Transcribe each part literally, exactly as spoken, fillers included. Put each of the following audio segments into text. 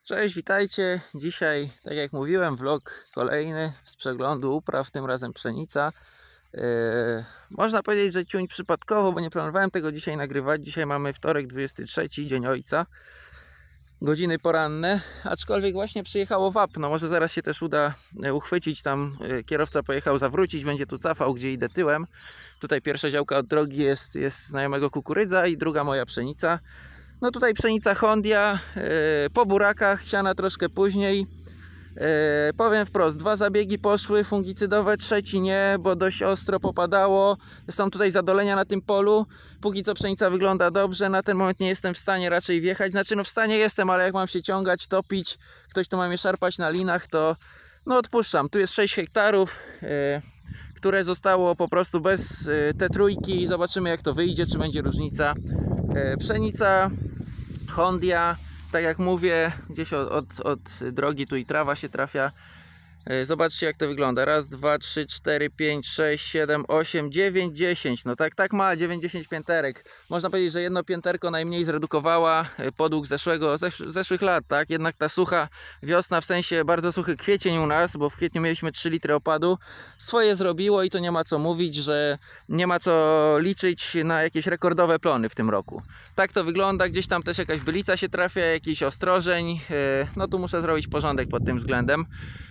Cześć, witajcie. Dzisiaj, tak jak mówiłem, vlog kolejny z przeglądu upraw, tym razem pszenica. Yy, można powiedzieć, że ciuń przypadkowo, bo nie planowałem tego dzisiaj nagrywać. Dzisiaj mamy wtorek, dwudziesty trzeci, Dzień Ojca. Godziny poranne, aczkolwiek właśnie przyjechało wapno. Może zaraz się też uda uchwycić. Tam kierowca pojechał zawrócić, będzie tu cofał, gdzie idę tyłem. Tutaj pierwsza działka od drogi jest, jest znajomego kukurydza i druga moja pszenica. No tutaj pszenica Hondia, yy, po burakach, siana troszkę później. Yy, powiem wprost, dwa zabiegi poszły fungicydowe, trzeci nie, bo dość ostro popadało. Są tutaj zadolenia na tym polu. Póki co pszenica wygląda dobrze, na ten moment nie jestem w stanie raczej wjechać. Znaczy no w stanie jestem, ale jak mam się ciągać, topić, ktoś tu ma mnie szarpać na linach, to no odpuszczam. Tu jest sześć hektarów, yy, które zostało po prostu bez yy, te trójki. Zobaczymy jak to wyjdzie, czy będzie różnica. Yy, pszenica Hondia, tak jak mówię, gdzieś od, od, od drogi tu i trawa się trafia. Zobaczcie jak to wygląda. Raz, dwa, trzy, cztery, pięć, sześć, siedem, osiem, dziewięć, dziesięć. No tak, tak ma, dziewięć, dziesięć pięterek. Można powiedzieć, że jedno pięterko najmniej zredukowała podług zeszłego, zesz, zeszłych lat, tak? Jednak ta sucha wiosna, w sensie bardzo suchy kwiecień u nas, bo w kwietniu mieliśmy trzy litry opadu, swoje zrobiło i to nie ma co mówić, że nie ma co liczyć na jakieś rekordowe plony w tym roku. Tak to wygląda, gdzieś tam też jakaś bylica się trafia, jakiś ostrożeń. No tu muszę zrobić porządek pod tym względem.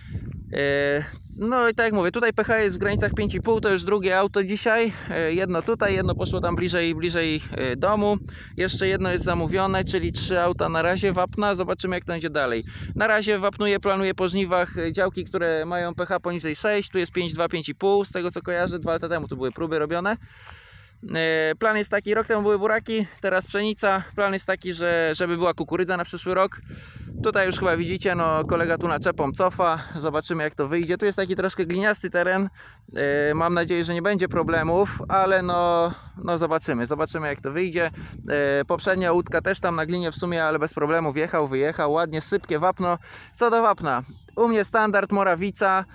No i tak jak mówię, tutaj pH jest w granicach pięć i pół, to już drugie auto dzisiaj. Jedno tutaj, jedno poszło tam bliżej, bliżej domu. Jeszcze jedno jest zamówione, czyli trzy auta na razie wapna. Zobaczymy jak to będzie dalej. Na razie wapnuję, planuję po żniwach działki, które mają pH poniżej sześć. Tu jest pięć dwa, pięć i pół, z tego co kojarzę, dwa lata temu tu były próby robione. Plan jest taki, rok temu były buraki, teraz pszenica. Plan jest taki, że żeby była kukurydza na przyszły rok. Tutaj już chyba widzicie, no kolega tu naczepą cofa. Zobaczymy jak to wyjdzie. Tu jest taki troszkę gliniasty teren. Mam nadzieję, że nie będzie problemów, ale no, no zobaczymy. Zobaczymy jak to wyjdzie. Poprzednia łódka też tam na glinie w sumie, ale bez problemu wjechał, wyjechał. Ładnie, sypkie wapno. Co do wapna? U mnie standard Morawica.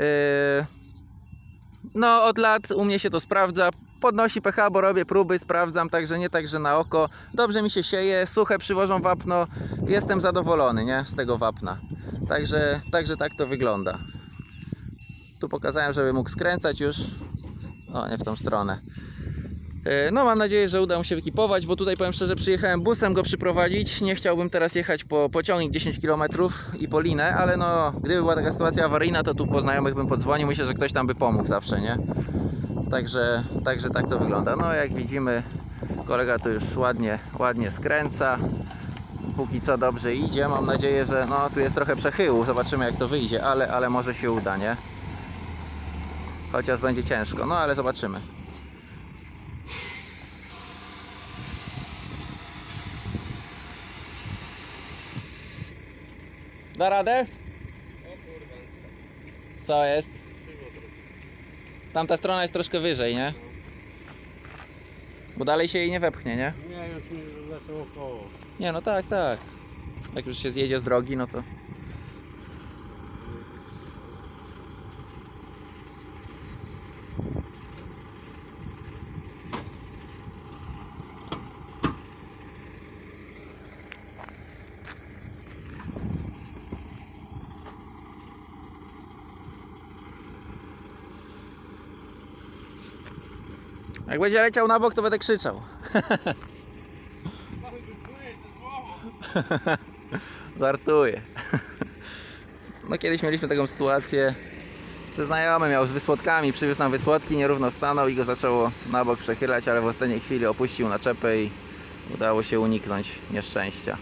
No od lat u mnie się to sprawdza. Podnosi pH, bo robię próby, sprawdzam, także nie tak, że na oko. Dobrze mi się sieje, suche przywożą wapno. Jestem zadowolony, nie? Z tego wapna. Także, także tak to wygląda. Tu pokazałem, żeby mógł skręcać już. O, nie w tą stronę. No mam nadzieję, że uda mu się wykipować, bo tutaj powiem szczerze, przyjechałem busem go przyprowadzić. Nie chciałbym teraz jechać po pociągnik dziesięć kilometrów i po linę, ale no gdyby była taka sytuacja awaryjna, to tu po znajomych bym podzwonił. Myślę, że ktoś tam by pomógł zawsze, nie? Także, także tak to wygląda. No jak widzimy, kolega tu już ładnie, ładnie skręca. Póki co dobrze idzie. Mam nadzieję, że no tu jest trochę przechyłu. Zobaczymy jak to wyjdzie, ale, ale może się uda, nie? Chociaż będzie ciężko, no ale zobaczymy. Da radę? Co jest? Tamta strona jest troszkę wyżej, nie? Bo dalej się jej nie wepchnie, nie? Nie, już nie zaczęło koło. Nie, no tak, tak. Jak już się zjedzie z drogi, no to... Jak będzie leciał na bok, to będę krzyczał. Żartuję. No kiedyś mieliśmy taką sytuację, że znajomy miał z wysłodkami, przywiózł nam wysłodki, nierówno stanął i go zaczęło na bok przechylać, ale w ostatniej chwili opuścił naczepę i udało się uniknąć nieszczęścia.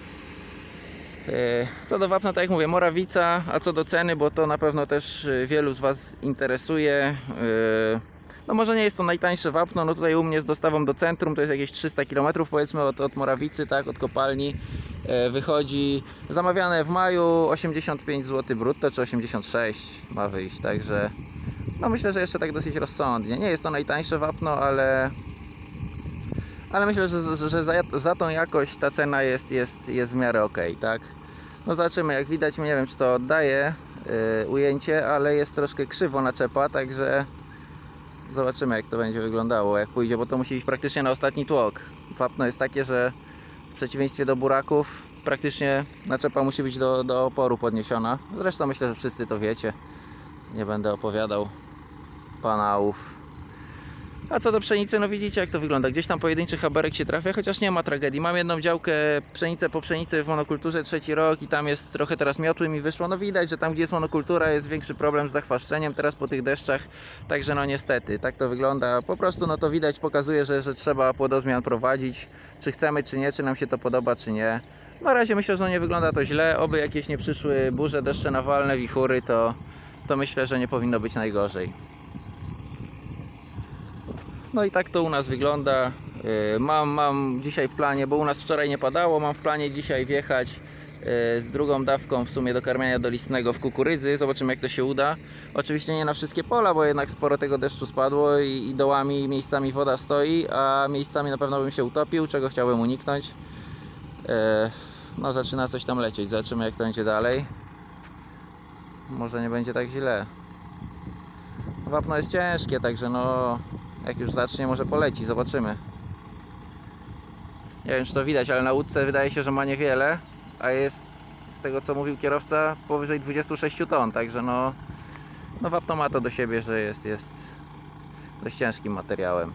Co do wapna, tak jak mówię, Morawica, a co do ceny, bo to na pewno też wielu z Was interesuje. No może nie jest to najtańsze wapno, no tutaj u mnie z dostawą do centrum to jest jakieś trzysta kilometrów powiedzmy od, od Morawicy, tak, od kopalni e, wychodzi, zamawiane w maju osiemdziesiąt pięć złotych brutto, czy osiemdziesiąt sześć ma wyjść, także no myślę, że jeszcze tak dosyć rozsądnie. Nie jest to najtańsze wapno, ale ale myślę, że, że, że za, za tą jakość ta cena jest, jest, jest w miarę ok, tak. No zobaczymy, jak widać, nie wiem czy to oddaje e, ujęcie, ale jest troszkę krzywo naczepa, także zobaczymy jak to będzie wyglądało, jak pójdzie, bo to musi iść praktycznie na ostatni tłok. Wapno jest takie, że w przeciwieństwie do buraków praktycznie naczepa musi być do, do oporu podniesiona. Zresztą myślę, że wszyscy to wiecie. Nie będę opowiadał panałów. A co do pszenicy, no widzicie jak to wygląda. Gdzieś tam pojedynczy haberek się trafia, chociaż nie ma tragedii. Mam jedną działkę pszenicę po pszenicy w monokulturze, trzeci rok i tam jest trochę teraz miotły mi wyszło. No widać, że tam gdzie jest monokultura jest większy problem z zachwaszczeniem teraz po tych deszczach. Także no niestety, tak to wygląda. Po prostu no to widać, pokazuje, że, że trzeba płodozmian prowadzić. Czy chcemy, czy nie, czy nam się to podoba, czy nie. Na razie myślę, że no nie wygląda to źle. Oby jakieś nie przyszły burze, deszcze nawalne, wichury, to, to myślę, że nie powinno być najgorzej. No i tak to u nas wygląda. Mam, mam dzisiaj w planie, bo u nas wczoraj nie padało, mam w planie dzisiaj wjechać z drugą dawką w sumie do karmienia dolistnego w kukurydzy. Zobaczymy jak to się uda. Oczywiście nie na wszystkie pola, bo jednak sporo tego deszczu spadło i, i dołami miejscami woda stoi, a miejscami na pewno bym się utopił, czego chciałbym uniknąć. No zaczyna coś tam lecieć, zobaczymy jak to będzie dalej. Może nie będzie tak źle. Wapno jest ciężkie, także no jak już zacznie, może poleci, zobaczymy. Nie wiem czy to widać, ale na łódce wydaje się, że ma niewiele, a jest z tego co mówił kierowca powyżej dwudziestu sześciu ton, także no, no wapno ma to do siebie, że jest, jest dość ciężkim materiałem.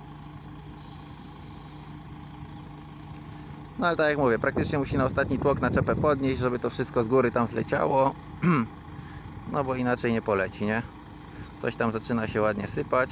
No ale tak jak mówię, praktycznie musi na ostatni tłok naczepę podnieść, żeby to wszystko z góry tam zleciało. No bo inaczej nie poleci, nie? Coś tam zaczyna się ładnie sypać.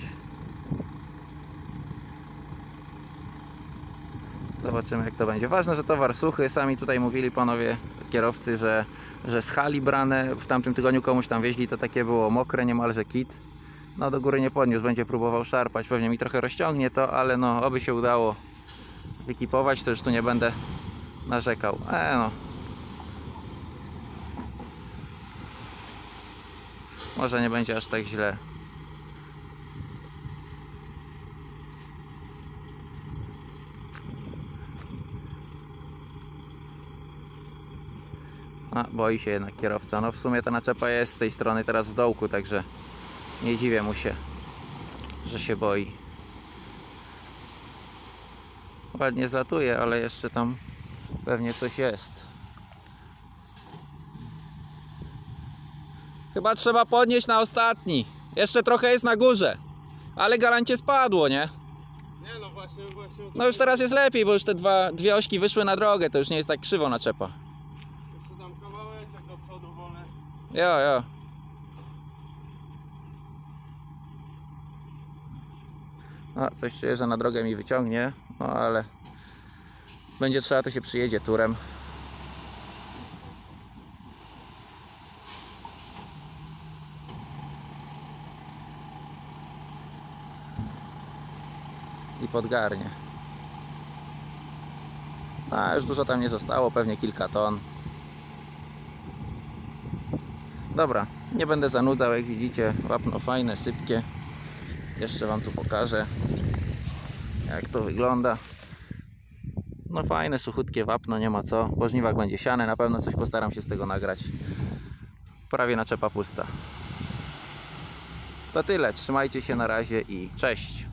Zobaczymy jak to będzie. Ważne, że towar suchy. Sami tutaj mówili panowie kierowcy, że, że z hali brane. W tamtym tygodniu komuś tam wieźli, to takie było mokre, niemalże kit. No do góry nie podniósł, będzie próbował szarpać. Pewnie mi trochę rozciągnie to, ale no oby się udało wykipować, to już tu nie będę narzekał. E no. Może nie będzie aż tak źle. A, boi się jednak kierowca. No w sumie ta naczepa jest z tej strony teraz w dołku, także nie dziwię mu się, że się boi. Ładnie zlatuje, ale jeszcze tam pewnie coś jest. Chyba trzeba podnieść na ostatni. Jeszcze trochę jest na górze, ale galancie spadło, nie? Nie no właśnie, właśnie. No już teraz jest lepiej, bo już te dwa, dwie ośki wyszły na drogę, to już nie jest tak krzywo naczepa. Jeszcze tam kawałeczek do przodu wolny. Jo, jo. No, coś czuję, że na drogę mi wyciągnie, no ale będzie trzeba, to się przyjedzie turem. I podgarnie. No, już dużo tam nie zostało, pewnie kilka ton. Dobra, nie będę zanudzał, jak widzicie, wapno fajne, sypkie. Jeszcze wam tu pokażę, jak to wygląda. No fajne, suchutkie wapno, nie ma co. Po żniwach będzie siane, na pewno coś postaram się z tego nagrać. Prawie naczepa pusta. To tyle, trzymajcie się na razie i cześć.